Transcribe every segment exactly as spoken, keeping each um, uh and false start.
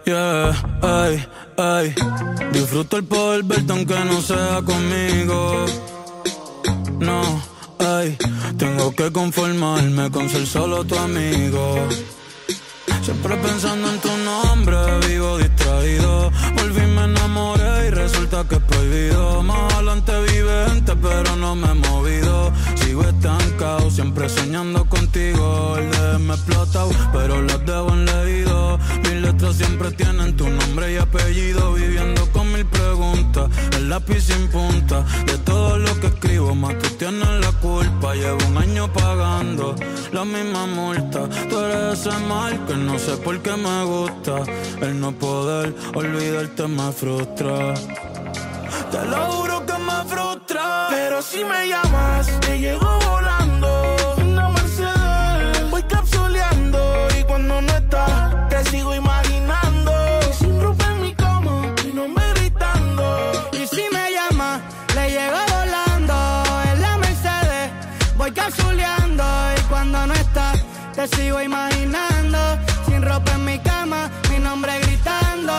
Yeah, ay, ay. Disfruto el poder verte aunque no sea conmigo. No, ay. Tengo que conformarme con ser solo tu amigo. Siempre pensando en tu nombre, vivo distraído. Volví, me enamoré y resulta que es prohibido. Más adelante vive gente, pero no me he movido. Sigo estancado, siempre soñando contigo. El D M explotado, pero las debo en leído. Mis letras siempre tienen tu nombre y apellido. Viviendo con mil preguntas, el lápiz sin punta. De todo lo que escribo, más tú tienes la culpa. Llevo un año pagando la misma multa. Tú eres ese mal que no sé por qué me gusta. El no poder olvidarte me frustra. Te lo juro que me frustra. Pero si me llamas, te llego volando. Una Mercedes, voy capsuleando. Y cuando no estás, te sigo imaginando. Y sin ropa en mi cama, mi nombre gritando. Y si me llamas, le llego volando. En la Mercedes, voy capsuleando. Y cuando no estás, te sigo imaginando. Sin ropa en mi cama, mi nombre gritando.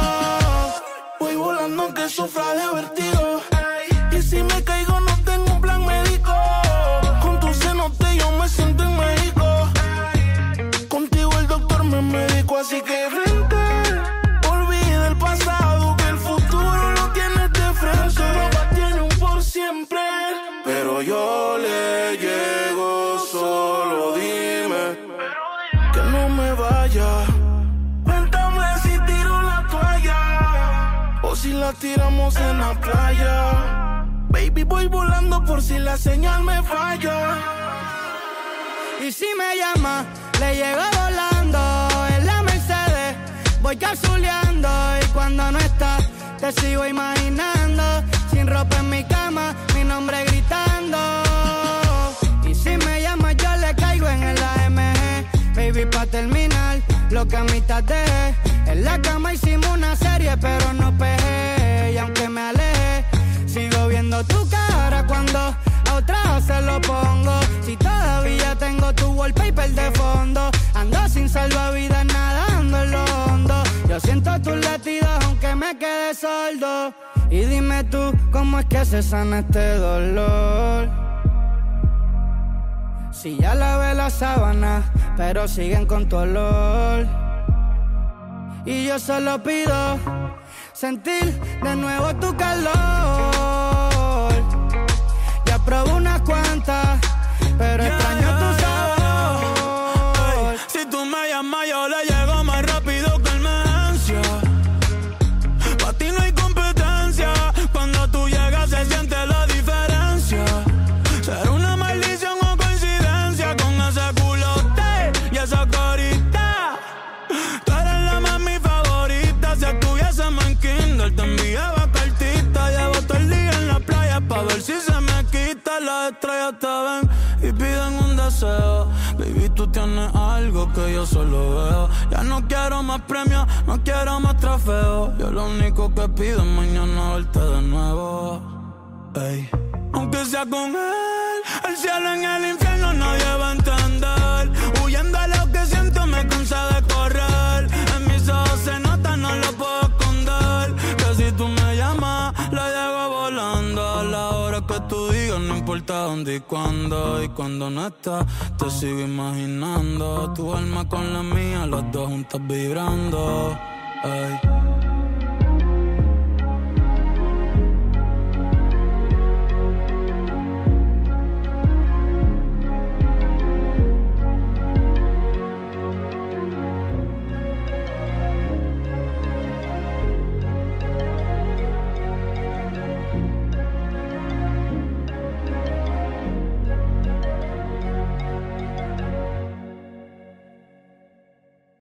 Voy volando aunque sufra de vertigo. Y si me caigo no tengo un plan médico. Con tu cenote yo me siento en México. Contigo el doctor me medicó, así que frente. Olvida el pasado, que el futuro lo tienes de frente. Ropa tiene un por siempre. Pero yo le llego, solo dime que no me vaya. Cuéntame si tiro la toalla o si la tiramos en la playa. Baby, voy volando por si la señal me falla. Y si me llama, le llego volando. En la Mercedes, voy capsuleando. Y cuando no estás, te sigo imaginando. Sin ropa en mi cama, mi nombre gritando. Y si me llama, yo le caigo en el A M G. Baby, pa' terminar, lo que a mitad dejé. En la cama hicimos una serie, pero no pegué. Y aunque me alejé, sigo viendo tu cara cuando a otra se lo pongo. Si todavía tengo tu wallpaper de fondo, ando sin salvavidas nadando en lo hondo. Yo siento tus latidos aunque me quede sordo. Y dime tú, ¿cómo es que se sana este dolor? Si ya lavé la sábana, pero siguen con tu olor. Y yo solo pido sentir de nuevo tu calor. Ya probé unas cuantas, pero yeah, extraño tu sabor. Hey, si tú me llamas yo le llego más rápido que emergencia. Pa' ti no hay competencia. Cuando tú llegas se siente la diferencia. Será una maldición o coincidencia con ese culote y esa carita. Tú eres la mami favorita. Si estuviésemos en Kindle te enviaba cartita. Llevo todo el día en la playa pa' ver si se me quita. Las estrellas te ven y piden un deseo. Baby, tú tienes algo que yo solo veo. Ya no quiero más premios, no quiero más trofeos. Yo lo único que pido es mañana verte de nuevo. Ey. Aunque sea con él, el cielo en el infierno nadie va a entender. Huyendo a lo que siento me cansa de correr. En mis ojos se nota, no lo puedo esconder. Que si tú me llamas, la llego volando. A la hora que tú digas, no importa dónde y cuándo. Y cuando no estás, te sigo imaginando. Tu alma con la mía, las dos juntas vibrando. Ey.